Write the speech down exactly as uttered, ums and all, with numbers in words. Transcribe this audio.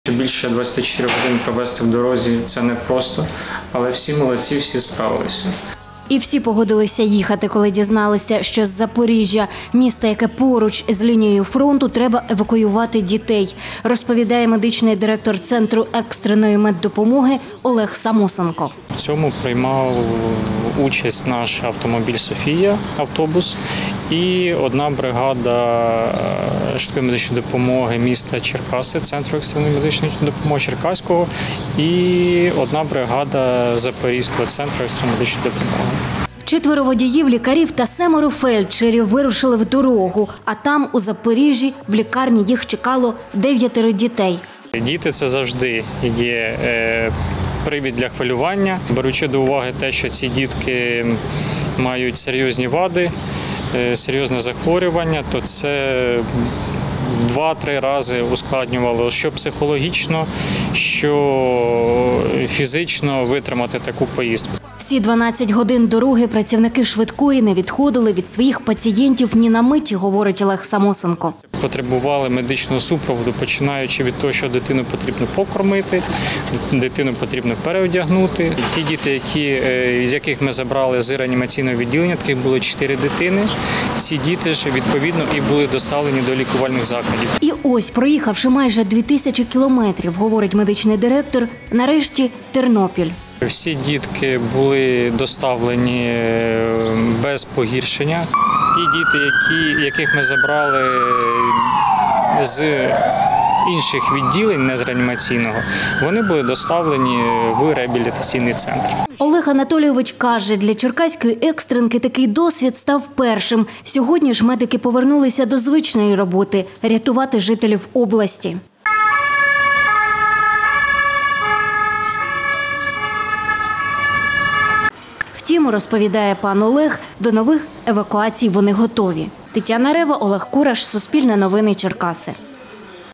Більше двадцяти чотирьох годин провести в дорозі – це непросто, але всі молодці, всі справилися. І всі погодилися їхати, коли дізналися, що з Запоріжжя, міста, яке поруч з лінією фронту, треба евакуювати дітей, розповідає медичний директор Центру екстреної меддопомоги Олег Самосенко. В цьому приймав участь наш автомобіль «Софія», автобус, і одна бригада швидкої медичної допомоги міста Черкаси, Центру екстреної медичної допомоги Черкаського, і одна бригада Запорізького центру екстреної медичної допомоги. Четверо водіїв, лікарів та семеро фельдшерів вирушили в дорогу, а там, у Запоріжжі, в лікарні їх чекало дев'ятеро дітей. Діти – це завжди є е, привід для хвилювання, беручи до уваги те, що ці дітки мають серйозні вади, е, серйозне захворювання, то це в два-три рази ускладнювало, що психологічно, що фізично витримати таку поїздку. Всі дванадцять годин дороги працівники швидкої не відходили від своїх пацієнтів ні на мить, говорить Олег Самосенко. Потребували медичного супроводу, починаючи від того, що дитину потрібно покормити, дитину потрібно переодягнути. Ті діти, які, з яких ми забрали з реанімаційного відділення, таких було чотири дитини, ці діти ж відповідно і були доставлені до лікувальних закладів. І ось, проїхавши майже дві тисячі кілометрів, говорить медичний директор, нарешті Тернопіль. Всі дітки були доставлені без погіршення. Ті діти, які, яких ми забрали з інших відділень, не з реанімаційного, вони були доставлені в реабілітаційний центр. Олег Анатолійович каже, для черкаської екстренки такий досвід став першим. Сьогодні ж медики повернулися до звичної роботи – рятувати жителів області. Втім, розповідає пан Олег, до нових евакуацій вони готові. Тетяна Рева, Олег Кураш, Суспільне новини, Черкаси.